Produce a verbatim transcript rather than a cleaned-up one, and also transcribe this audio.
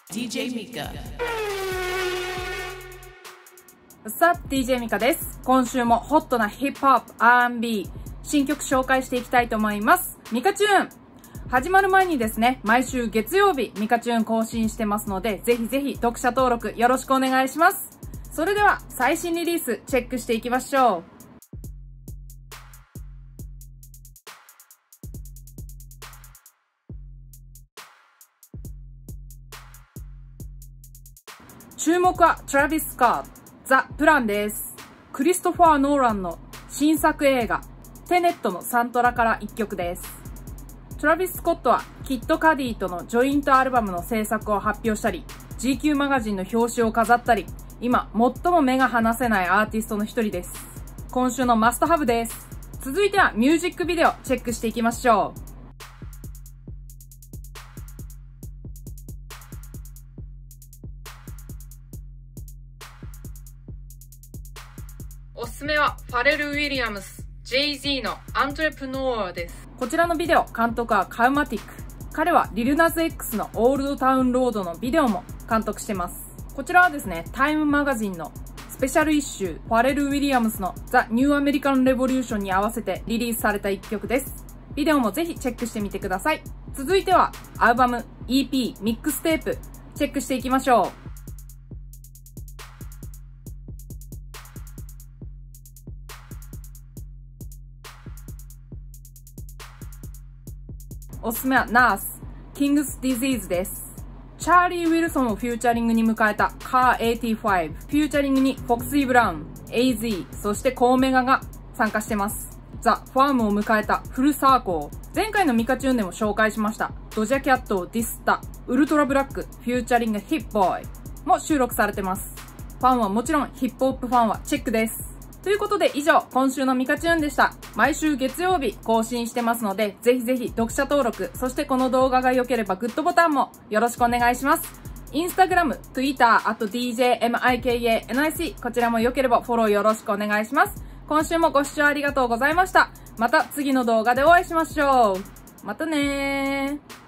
ディージェー ミカ。 さあ、ディージェー ミカです。今週もホットなヒップホップ、アールアンドビー、新曲紹介していきたいと思います。ミカチューン始まる前にですね、毎週月曜日、ミカチューン更新してますので、ぜひぜひ読者登録よろしくお願いします。それでは、最新リリースチェックしていきましょう。注目はトラビス・スコット、ザ・プランです。クリストファー・ノーランの新作映画、テネットのサントラから一曲です。トラビス・スコットはキッド・カディとのジョイントアルバムの制作を発表したり、ジーキュー マガジンの表紙を飾ったり、今最も目が離せないアーティストの一人です。今週のマストハブです。続いてはミュージックビデオチェックしていきましょう。おすすめはファレル・ウィリアムス、ジェイゼー のアントレプノアです。こちらのビデオ、監督はカウマティック。彼はリルナズ X のオールドタウンロードのビデオも監督してます。こちらはですね、タイムマガジンのスペシャルイッシュ、ファレル・ウィリアムスのザ・ニュー・アメリカン・レボリューションに合わせてリリースされた一曲です。ビデオもぜひチェックしてみてください。続いては、アルバム、イーピー、ミックステープ、チェックしていきましょう。おすすめは ナース、King's Disease です。チャーリー・ウィルソンをフューチャリングに迎えた カーエイティーファイブ、フューチャリングにフォクシー・ブラウン、エーゼー、そしてコーメガが参加してます。ザ・ファームを迎えたフルサーコー。前回のミカチューンでも紹介しました。ドジャキャットをディスった、ウルトラブラック、フューチャリングヒップボーイも収録されてます。ファンはもちろんヒップホップファンはチェックです。ということで以上、今週のミカチューンでした。毎週月曜日更新してますので、ぜひぜひ読者登録、そしてこの動画が良ければグッドボタンもよろしくお願いします。インスタグラム、ツイッター、あと ディージェー ミカ エヌアイシー、こちらも良ければフォローよろしくお願いします。今週もご視聴ありがとうございました。また次の動画でお会いしましょう。またねー。